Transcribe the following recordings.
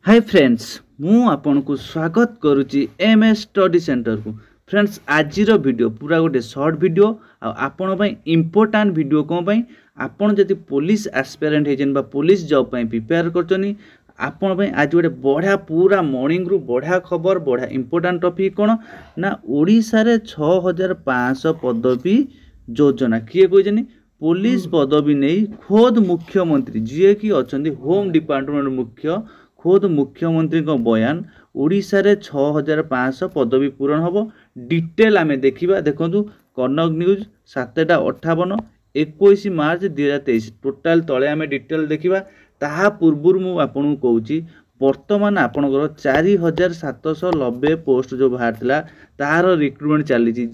Hi friends मु आपन को स्वागत करुच्ची एमएस स्टडी सेंटर को। फ्रेंड्स आजिर वीडियो पूरा गोटे शॉर्ट वीडियो आपण पई इंपोर्टेंट वीडियो कोन पई आपण जति पुलिस एस्पिरेंट हेजन बा पुलिस जॉब पई प्रिपेयर करचनी आपण पई आज गोटे बढ़िया पूरा मॉर्निंग रु बढ़िया खबर बढ़िया इंपोर्टेंट टॉपिक कोन ना ओडिसा रे 6500 पदवी योजना किए कहजनी पुलिस पदवी नहीं खोद मुख्यमंत्री जी की अछंदी होम डिपार्टमेंट मुख्य खोद मुख्यमंत्री को बयान ओडिशा रे 6500 पदवी पूरण हम डिटेल आमे देखिबा। देखंतु कनक न्यूज 7:58 21 मार्च 2023 टोटाल तले आमे डिटेल देखिबा। ताहा पूर्वरु मु आपन कहूची वर्तमान आपनकर 4790 पोस्ट जो बाहरला तार रिक्रुटमेंट चली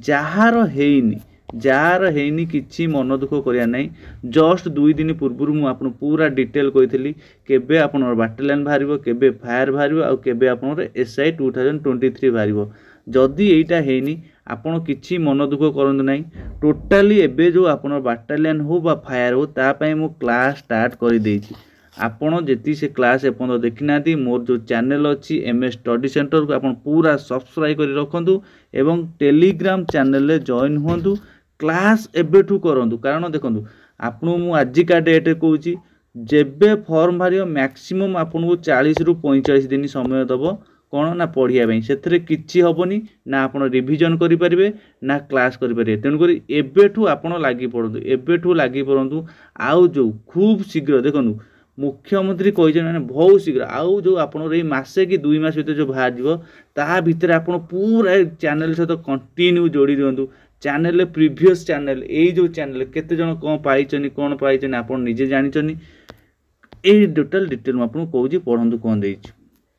जार हेनी किछि मन दुख करिया नहीं। जस्ट 2 दिन पूर्व मु आपन पूरा डिटेल कहितली केबे आपन बाटालियन भारिबो केबे फायर भारिबो आ केबे आपन एसआई 2023 भारिबो। जदि एटा हेनी आपन किछि मन दुख करंतु नहीं। टोटाली एबे जो आपन बाटालियन हो बा फायर हो ता पई मु क्लास स्टार्ट करि देछि। आपण जेती से क्लास एपन देखि नाती मोर जो चैनल अछि एमएस स्टडी सेंटर को आपन पूरा सब्सक्राइब करि रखंतु एवं टेलीग्राम चैनल रे जॉइन होंतु। क्लास एबेठू करंतु कारण देखंतु आपन मु आजिका डेट कहूची जेबे फॉर्म भारियो मैक्सिमम आपन को 40 रु 45 दिन समय दबो कोन ना पढ़िया पई। सेथरे किछि हबोनी ना आपन रिवीजन करि परिबे ना क्लास करि परिबे। तेन करी एबेठू आपन लागी पड़ंतु आउ जो खूब शीघ्र देखंतु मुख्यमंत्री कहिजन माने बहुत शीघ्र आउ जो आपन रे मासे कि 2 मास भीतर जो बाहर जीवो ता भीतर आपन पूरा चैनल सहित कंटिन्यू जोड़ी दियंतु। चैनल प्रीवियस चैनल ए जो चैनल केते जण कोन पाइचनी आपन निजे जानिचनी ए टोटल डिटेल म आपन कहूजी पढंतु कोन देइछ।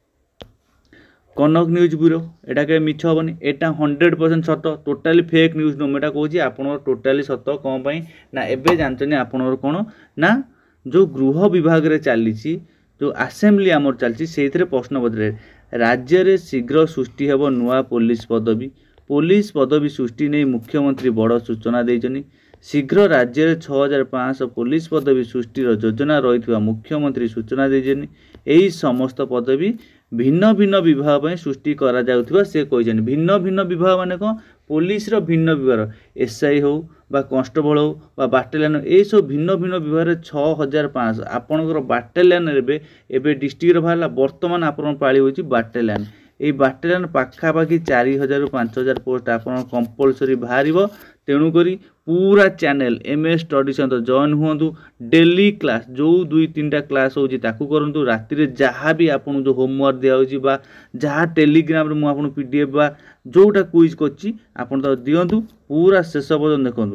कनक न्यूज ब्यूरो एटा के मिछ हबनी एटा 100% सत टोटली फेक न्यूज नो मेटा कहूजी आपन टोटली सत कोन पई ना एबे जानचनी आपन कोन ना जो गृह विभाग रे चलीची जो असेंबली आमर चलची सेइथरे प्रश्न पत्र राज्य रे शीघ्र सृष्टि हेबो नुआ पुलिस पदवी सृष्टि नहीं मुख्यमंत्री बड़ सूचना देइचनी। शीघ्र राज्य रे 6500 पुलिस पदवी सृष्टि योजना रही मुख्यमंत्री सूचना देइचनी। एही समस्त पदवी भिन्न भिन्न विभाग में सृष्टि करा जाउथिबा से कहिचनी। भिन्न भिन्न विभाग माने को पुलिस रो भिन्न विभाग एसआई हो बा कांस्टेबल हो बा बाटालियन ए सब भिन्न भिन्न विभाग रे 6500 आपनकर बाटालियन रे एबे डिस्ट्रिक्ट रो भाला वर्तमान आपन पाली होची बाटालियन ए बाटालियन पाखापाखि 4000 रु 5000 पोस्ट आपन कंपलसरी बाहरिबो। तेणु करी पूरा channel MS study centre join हुंतु। डेली क्लास जो 2-3टा क्लास होची ताकू करंतु। राति रे जहाँ भी आपन जो होमवर्क दिया होची बा जहाँ टेलीग्राम रे मु आपन पीडीएफ बा जोटा क्विज करची आपन तो दियंतु पूरा शेष पर्यंत देखंतु।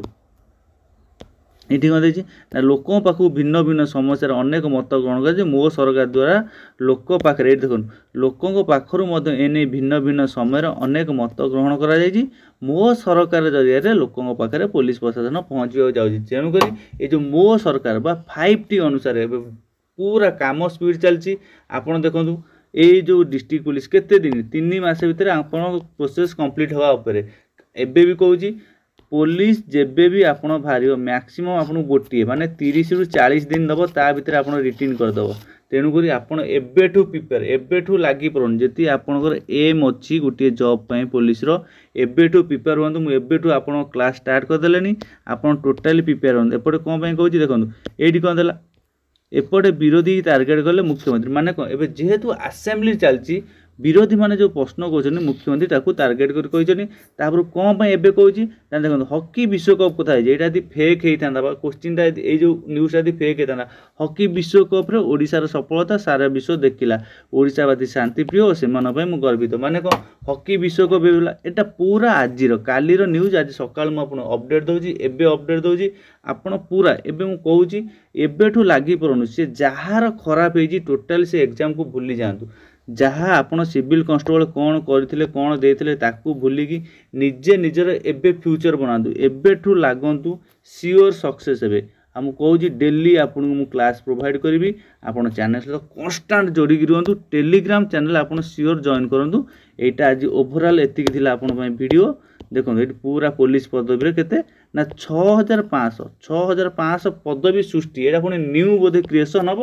एठी कह देछि ना लोकों पाखु भिन्न भिन्न समस्या अनेक मत ग्रहण कर मो सरकार द्वारा लोक पाखरे देखो लोकों पाखरु मध्य एने भिन्न भिन्न समय अनेक मत ग्रहण करा जायछि। मो सरकार जरिया रे लोकों पाखरे पुलिस प्रशासन पहुँचवा जाउछि। तेणु करी ए जो मो सरकार बा 5T अनुसार पूरा काम स्पीड चलछि। आपन देखंतु ए जो डिस्ट्रिक्ट पुलिस केते दिन 3 मास भीतर आपन प्रोसेस कंप्लीट होवा उपरे एबे भी कहूछि पुलिस जेबे भी आपण भारियो मैक्सिमम आपण गोटिए माने 30 रु 40 दिन दबो ता भीतर आपण रिटर्न कर दबो। तेणु करी आपण एबेठू प्रिपेयर एबेठू लागी पड़न जति आपनकर एम अछि गोटिए जॉब पई पुलिस रो एबेठू प्रिपेयर होंतु। मु एबेठू आपण क्लास स्टार्ट कर देलेनी आपण टोटली प्रिपेयर होंतु। एपटे कोन पई कहूची देखंतु एडी कोन देला एपटे विरोधी टार्गेट करले मुख्यमंत्री माने कोन एबे जेहेतु असेंबली चलची विरोधी माने जो प्रश्न कहछन मुख्यमंत्री ताकू टार्गेट कर कहछन तापर कोन पई एबे कहूची ना देखो हॉकी विश्वकप कथा है जेटा दी फेक हेइथांदा बा क्वेश्चन दा ए जो न्यूज़ दा दी फेक हेइथांदा हॉकी विश्वकप रे ओडिसा रो सफलता सारा विश्व देखिला ओडिसावादी शांति प्रिय से मन पई मु गर्वित माने को हॉकी विश्वकप हेला एटा पूरा आजि रो काली रो न्यूज़ आज सकाळ मु आपन अपडेट दोजी एबे अपडेट दोजी आपन पूरा एबे मु कहूची एबेठू लागी परनु से जहार खराब हेजी टोटल से एग्जाम को भूली जांतु। जहाँ आपन सिविल कांस्टेबल कौन करथिले कौन देथिले ताकू भूली की निजे निजर एबे फ्यूचर बनांतु एबेठू लागंतु सियोर सक्सेस हेबे। हम कहूजी डेली आपन मु क्लास प्रोवाइड करिवि आपन चैनल से कांस्टेंट जोड़ी रहंतु। टेलीग्राम चैनल आपन सियोर जॉइन करंतु। एटा आज ओवरऑल एतिक थिला आपन पई वीडियो देखो ये पूरा पुलिस पदवी केते ना 6500 पदवी सृष्टि एटा पुणी न्यू बोधे क्रिएशन हम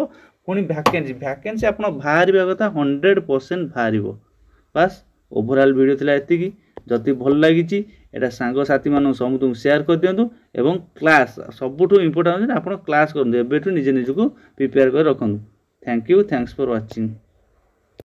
पुणी भैकेंसी आप बाहर कथा 100% बाहर बास ओवरऑल वीडियो थिला एतिकी जदि भल लगी एटा सांग साथी मान समूह शेयर कर दिंतु एवं क्लास सबुठ इम्पोर्टाट आप क्लास करूँ एबेठू निजे निजक प्रिपेयर कर रखु thank you thanks for watching.